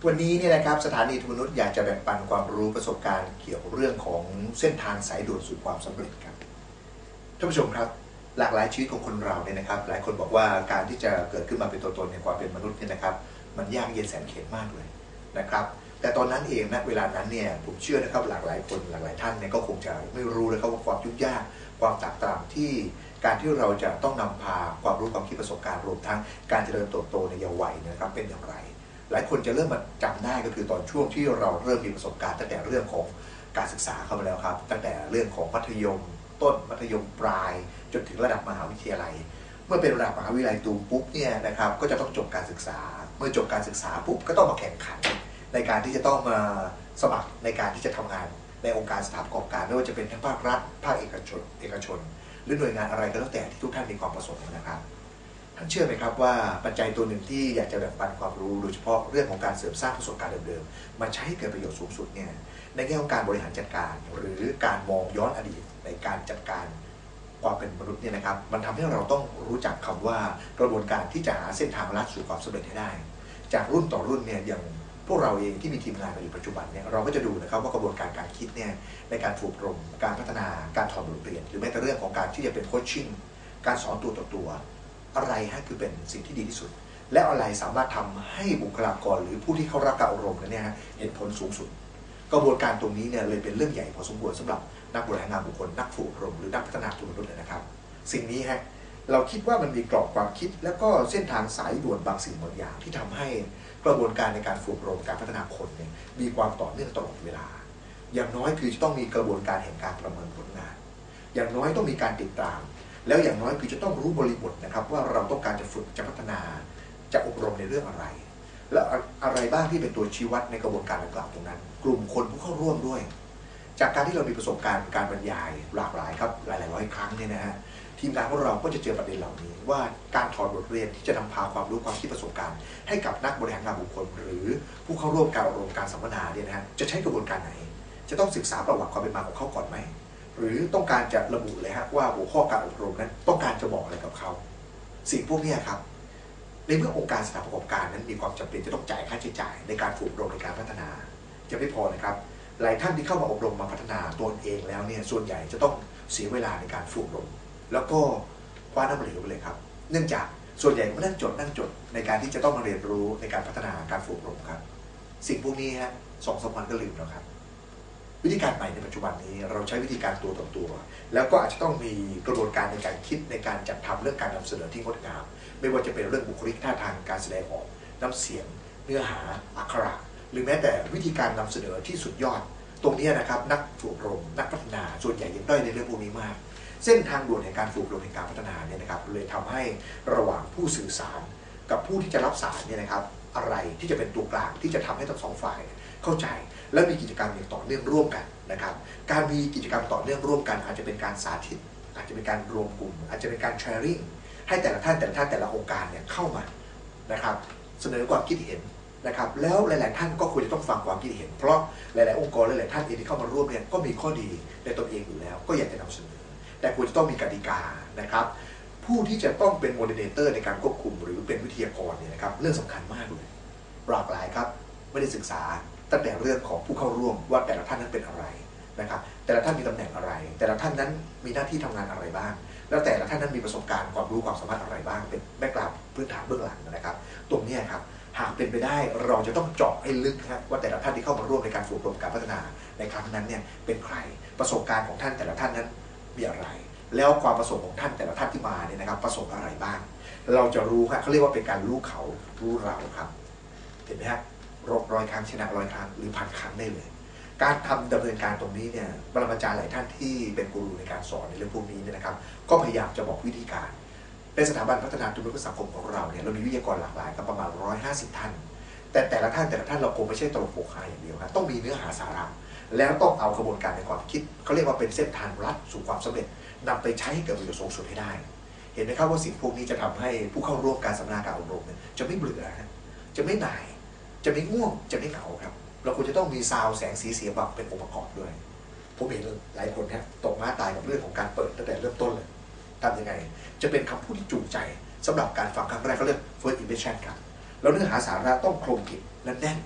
วันนี้เนี่ยนะครับสถานีทุนนุษย์อยากจะแบ่งปันความรู้ประสบการณ์เกี่ยวกับเรื่องของเส้นทางสายด่วนสู่ความสำเร็จครับท่านผู้ชมครับหลากหลายชีวิตของคนเราเนี่ยนะครับหลายคนบอกว่าการที่จะเกิดขึ้นมาเป็นตัวตนในความเป็นมนุษย์เนี่ยนะครับมันยากเย็นแสนเข็ญมากเลยนะครับแต่ตอนนั้นเองณเวลานั้นเนี่ยผมเชื่อนะครับหลากหลายคนหลากหลายท่านเนี่ยก็คงจะไม่รู้เลยครับว่าความยุ่งยากความแตกต่างที่การที่เราจะต้องนำพาความรู้ความคิดประสบการณ์รวมทั้งการเจริญเติบโตในเยาว์วัยนะครับเป็นอย่างไรหลายคนจะเริ่มมาจำได้ก็คือตอนช่วงที่เราเริ่มมีประสบการณ์ตั้งแต่เรื่องของการศึกษาเข้ามาแล้วครับตั้งแต่เรื่องของมัธยมต้นมัธยมปลายจนถึงระดับมหาวิทยาลัยเมื่อเป็นระดับมหาวิทยาลัยตูมปุ๊บเนี่ยนะครับก็จะต้องจบการศึกษาเมื่อจบการศึกษาปุ๊บก็ต้องมาแข่งขันในการที่จะต้องมาสมัครในการที่จะทำงานในองค์การสถานประกอบการไม่ว่าจะเป็นทั้งภาครัฐภาคเอกชนหรือหน่วยงานอะไรก็แล้วแต่ที่ทุกท่านมีความประสงค์นะครับท่านเชื่อไหมครับว่าปัจจัยตัวหนึ่งที่อยากจะแบ่งปันความรู้โดยเฉพาะเรื่องของการเสริมสร้างประสบการณ์เดิมๆมาใช้ให้เกิดประโยชน์สูงสุดเนี่ยในแง่ของการบริหารจัดการหรือการมองย้อนอดีตในการจัดการความเป็นมนุษย์เนี่ยนะครับมันทำให้เราต้องรู้จักคำว่ากระบวนการที่จะหาเส้นทางลัดสู่ความสำเร็จให้ได้จากรุ่นต่อรุ่นเนี่ยอย่างพวกเราเองที่มีทีมงานมาอยู่ปัจจุบันเนี่ยเราก็จะดูนะครับว่ากระบวนการการคิดเนี่ยในการฝึกอบรมการพัฒนาการถอดบทเรียนหรือแม้แต่เรื่องของการที่จะเป็นโคชชิ่งการสอนตัวต่อตัวอะไรฮะคือเป็นสิ่งที่ดีที่สุดและอะไรสามารถทำให้บุคลากรหรือผู้ที่เข้ารับการอบรมนั้นเนี่ยเห็นผลสูงสุดกระบวนการตรงนี้เนี่ยเลยเป็นเรื่องใหญ่พอสมควรสำหรับนักบริหารงานบุคคลนักฝึกอบรมหรือนักพัฒนาตัวมนุษย์นะครับสิ่งนี้ฮะเราคิดว่ามันมีกรอบความคิดแล้วก็เส้นทางสายด่วนบางสิ่งบางอย่างที่ทำให้กระบวนการในการฝึกอบรมการพัฒนาคนเนี่ยมีความต่อเนื่องตลอดเวลาอย่างน้อยคือจะต้องมีกระบวนการแห่งการประเมินผลงานอย่างน้อยต้องมีการติดตามแล้วอย่างน้อยคือจะต้องรู้บริบทนะครับว่าเราต้องการจะฝึกจะพัฒนาจะอบรมในเรื่องอะไรและอะไรบ้างที่เป็นตัวชี้วัดในกระบวนการดังกล่าวตรงนั้นกลุ่มคนผู้เข้าร่วมด้วยจากการที่เรามีประสบการณ์การบรรยายหลากหลายครับหลายร้อยครั้งเนี่ยนะฮะทีมงานของเราก็จะเจอประเด็นเหล่านี้ว่าการถอดบทเรียนที่จะนำพาความรู้ความคิดประสบการณ์ให้กับนักบริหารงานบุคคลหรือผู้เข้าร่วมการอบรมการสัมมนาเนี่ยนะฮะจะใช้กระบวนการไหนจะต้องศึกษาประวัติความเป็นมาของเขาก่อนไหมหรือต้องการจะระบุเลยฮะว่าหัวข้อการอบรมนั้นต้องการจะบอกอะไรกับเขาสิ่งพวกนี้ครับในเมื่อองค์การสถานประกอบการนั้นมีความจำเป็นจะต้องจ่ายค่าใช้จ่ายในการฝึกอบรมในการพัฒนาจะไม่พอนะครับหลายท่านที่เข้ามาอบรมมาพัฒนาตนเองแล้วเนี่ยส่วนใหญ่จะต้องเสียเวลาในการฝึกอบรมแล้วก็คว้าน้ำเหลวไปเลยครับเนื่องจากส่วนใหญ่ก็นั่งจดในการที่จะต้องมาเรียนรู้ในการพัฒนาการฝึกอบรมครับสิ่งพวกนี้ฮะ2-3 วันก็ลืมแล้วครับวิธีการใหม่ในปัจจุบันนี้เราใช้วิธีการตัวต่อตัวแล้วก็อาจจะต้องมีกระบวนการในการคิดในการจัดทำเรื่องการนำเสนอที่งดงามไม่ว่าจะเป็นเรื่องบุคลิกท่าทางการแสดงออกน้ำเสียงเนื้อหาอักขระหรือแม้แต่วิธีการนำเสนอที่สุดยอดตรงนี้นะครับนักฝึกอบรมนักพัฒนาส่วนใหญ่ยังด้อยในเรื่องพวกนี้มากเส้นทางด่วนในการฝึกอบรมในการพัฒนาเนี่ยนะครับเลยทำให้ระหว่างผู้สื่อสารกับผู้ที่จะรับสารเนี่ยนะครับอะไรที่จะเป็นตัวกลางที่จะทำให้ทั้งสองฝ่ายเข้าใจและมีกิจกรรมอย่างต่อเนื่องร่วมกันนะครับการมีกิจกรรมต่อเนื่องร่วมกันอาจจะเป็นการสาธิตอาจจะเป็นการรวมกลุ่มอาจจะเป็นการแชร์ริ่งให้แต่ละท่านแต่ละองค์การเนี่ยเข้ามานะครับเสนอความคิดเห็นนะครับแล้วหลายๆท่านก็ควรจะต้องฟังความคิดเห็นเพราะหลายๆองค์กรหลายๆท่านเองที่เข้ามาร่วมเนี่ยก็มีข้อดีในตนเองอยู่แล้วก็อยากจะนำเสนอแต่ควรจะต้องมีกติกานะครับผู้ที่จะต้องเป็นโมเดเลเตอร์ในการควบคุมหรือเป็นวิทยากรเนี่ยนะครับเรื่องสำคัญมากเลยหลากหลายครับไม่ได้ศึกษาตั้งแต่เรื่องของผู้เข้าร่วมว่าแต่ละท่านนั้นเป็นอะไรนะครับแต่ละท่านมีตำแหน่งอะไรแต่ละท่านนั้นมีหน้าที่ทำงานอะไรบ้างแล้วแต่ละท่านนั้นมีประสบการณ์ความรู้ความสามารถอะไรบ้างเป็นแบ็กกราวด์พื้นฐานเบื้องหลังนะครับตรงนี้ครับหากเป็นไปได้เราจะต้องเจาะให้ลึกครับว่าแต่ละท่านที่เข้ามาร่วมในการฝึกอบรมการพัฒนาในครั้งนั้นเนี่ยเป็นใครประสบการณ์ของท่านแต่ละท่านนั้นมีอะไรแล้วความประสงค์ของท่านแต่ละท่านที่มาเนี่ยนะครับประสงค์อะไรบ้างเราจะรู้ครับเขาเรียกว่าเป็นการรู้เขารู้เราครับเห็นไหมครับ100 ครั้งชนะ100 ครั้งหรือ1,000 ครั้งได้เลยการดำเนินการตรงนี้เนี่ยปรมาจารย์หลายท่านที่เป็นกูรูในการสอนในเรื่องพวกนี้เนี่ยนะครับก็พยายามจะบอกวิธีการในสถาบันพัฒนาตัวตนสังคมของเราเนี่ยเรามีวิทยากรหลากหลายกับประมาณ150 ท่านแต่ละท่านเราคงไม่ใช่ตลกโปกฮาอย่างเดียวครับต้องมีเนื้อหาสาระแล้วต้องเอากระบวนการในความคิดเขาเรียกว่าเป็นเส้นทางลัดสู่ความสำเร็จนำไปใช้ให้เกิดประโยชน์สูงสุดให้ได้เห็นไหมครับว่าสิ่งพวกนี้จะทำให้ผู้เข้าร่วมการสัมมนาการอบรมเนี่ยจะไม่เบื่อจะไม่หน่ายจะไม่ง่วงจะไม่เหงาครับเราควรจะต้องมีซาวแสงสีเสียงแบบเป็นองค์ประกอบด้วยผมเห็นหลายคนเนี่ยตกม้าตายกับเรื่องของการเปิดตั้งแต่เริ่มต้นเลยทำยังไงจะเป็นคำพูดที่จูงใจสำหรับการฟังครั้งแรกเขาเรียก first impression ครับแล้วเนื้อหาสาระต้องครบกริบและแน่น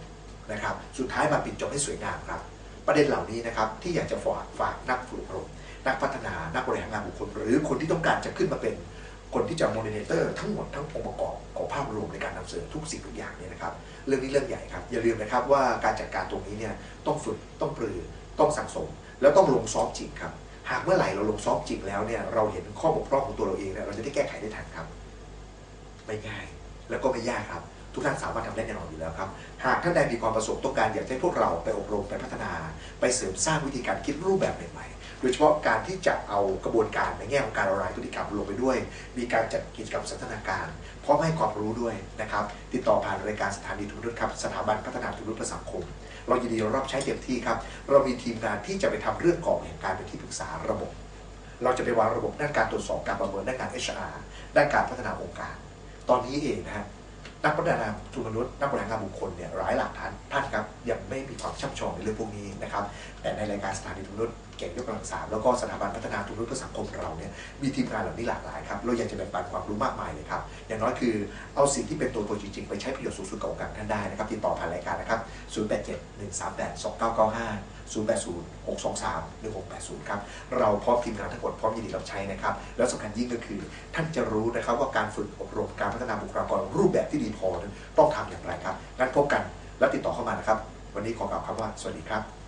นะครับสุดท้ายมาปิดจบให้สวยงามครับประเด็นเหล่านี้นะครับที่อยากจะฝากนักฝึกอบรมนักพัฒนานักบริหารงานบุคคลหรือคนที่ต้องการจะขึ้นมาเป็นคนที่จะโมเดเลเตอร์ทั้งหมดทั้งองค์ประกอบของภาพรวมในการนำเสนอทุกสิ่งทุกอย่างเนี่ยนะครับเรื่องนี้เรื่องใหญ่ครับอย่าลืมนะครับว่าการจัดการตรงนี้เนี่ยต้องฝึกต้องปรือต้องสั่งสมแล้วต้องลงซ้อมจริงครับหากเมื่อไหร่เราลงซ้อมจริงแล้วเนี่ยเราเห็นข้อบกพร่องของตัวเราเองเนี่ยเราจะได้แก้ไขได้ทันครับไม่ง่ายแล้วก็ไม่ยากครับทุกท่านสามารถทำได้แน่นอนอยู่แล้วครับหากท่านใดมีความประสงค์ต้องการอยากให้พวกเราไปอบรมไปพัฒนาไปเสริมสร้างวิธีการคิดรูปแบบใหม่ๆโดยเฉพาะการที่จะเอากระบวนการในแง่ของการละลายพฤติกรรมลงไปด้วยมีการจัดกิจกรรมสันทนาการพร้อมให้ความรู้ด้วยนะครับติดต่อผ่านรายการสถานีทุนนุชครับสถาบันพัฒนาทุนนุชเพื่อสังคมเรายินดีรับใช้เต็มที่ครับเรามีทีมงานที่จะไปทำเรื่องกรอบแห่งการเป็นที่ปรึกษาระบบเราจะไปวางระบบด้านการตรวจสอบการประเมินด้านการ HR ด้านการพัฒนาองค์การตอนนี้เองนะฮะนักพัฒนาทุนมนุษย์นักบริหารงานบุคคลเนี่ยหลายหลักท่านครับยังไม่มีความช่ำชองในเรื่องพวกนี้นะครับแต่ในรายการสถานีทุนมนุษย์เก่งยกกำลัง3แล้วก็สถาบันพัฒนาทุนมนุษย์เพื่อสังคมเราเนี่ยมีทีมงานเหล่านี้หลากหลายครับเราอยากจะแบ่งปันความรู้มากมายเลยครับอย่างน้อยคือเอาสิ่งที่เป็นตัวจริงๆไปใช้ประโยชน์สูงสุดกับองค์การท่านได้นะครับติดต่อผ่านรายการนะครับ0871382995 0806231680ครับเราพร้อมทีมงานทั้งหมดพร้อมยินดีรับใช้นะครับแล้วสำคัญยิ่งก็คือท่านจะรู้นะครับว่าการฝึกอบรมการพัฒนาบุคลากรรูปแบบที่ดีพอต้องทำอย่างไรครับงั้นพบกันและติดต่อเข้ามานะครับวันนี้ขอกล่าวคำว่าสวัสดีครับ